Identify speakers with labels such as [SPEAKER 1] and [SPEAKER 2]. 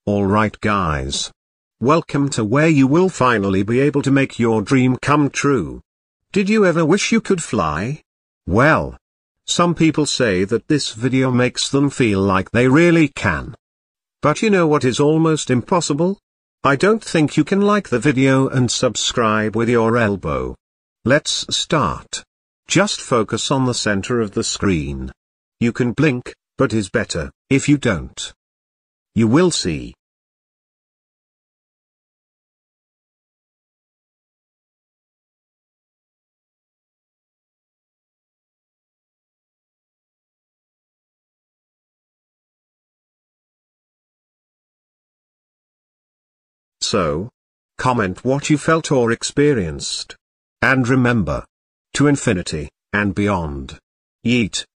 [SPEAKER 1] Alright guys. Welcome to where you will finally be able to make your dream come true. Did you ever wish you could fly? Well, some people say that this video makes them feel like they really can. But you know what is almost impossible? I don't think you can like the video and subscribe with your elbow. Let's start. Just focus on the center of the screen. You can blink, but it's better if you don't. You will see. So, comment what you felt or experienced. And remember, to infinity and beyond. Yeet.